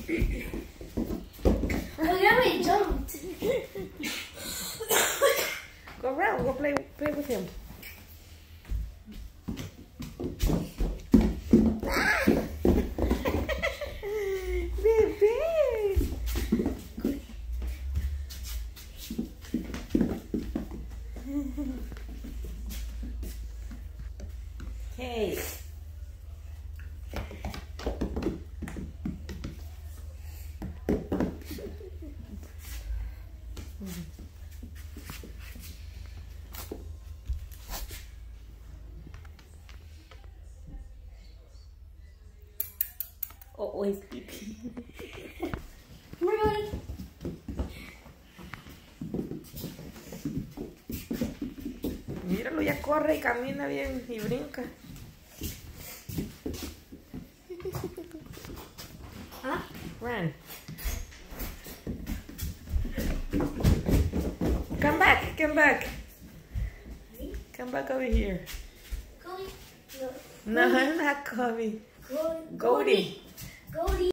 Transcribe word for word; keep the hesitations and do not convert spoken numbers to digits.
Look at me jumped. Go around. Go play, play with him. Hey. Oh, he's pee-pee. Really? Míralo, ya corre y camina bien y brinca. Huh? Run. Come back, come back. Come back over here. Cody? No, not Kobe. Cody. Goldie. Cody.